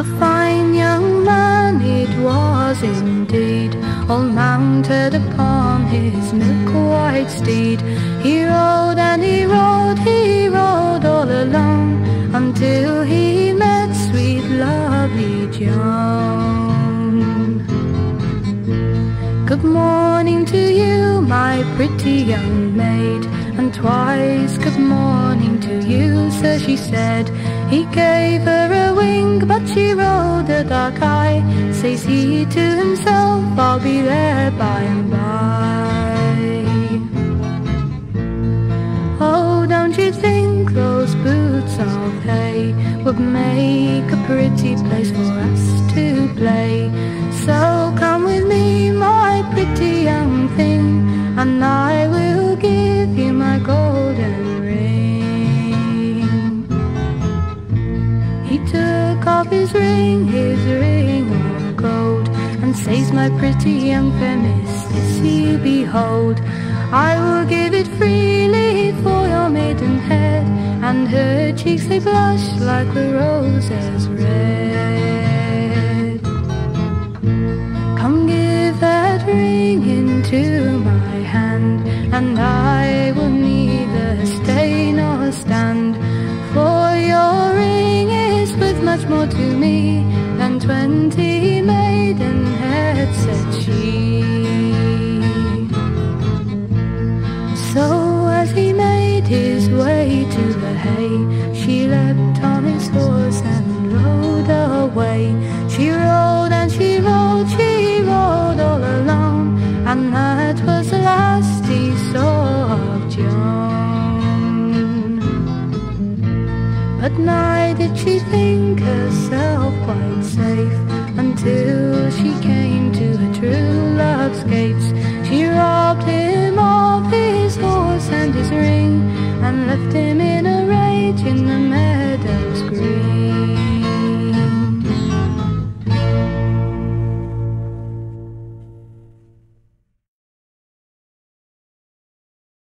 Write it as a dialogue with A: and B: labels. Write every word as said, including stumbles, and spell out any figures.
A: A fine young man it was indeed, all mounted upon his milk-white steed. He rode and he rode, he rode all alone, until he met sweet lovely Joan. Good morning to you, my pretty young maid, and twice good morning to you, sir, she said. He gave her a wink, but she rolled a dark eye. Says he to himself, I'll be there by and by. Oh, don't you think those boots of hay would make a pretty place for us to play? So come with me, my pretty young thing, and I will give you my golden ring. He took off his ring, his ring of gold, and says, my pretty young fair miss, this you behold. I will give it freely for your maiden head, and her cheeks they blush like the roses red. Come give that ring into my hand, and I will neither stay nor stand, for your ring is worth much more to me than twenty maidenheads, said she. So as he made his way to the hay, she leapt on his horse and rode away. She rode and she rode, she rode all alone, and that was the last he saw of Joan. But neither did she think herself quite safe, until she came to her true love's gates. She robbed him of his horse and his ring, and left him in a rage in the meadows green.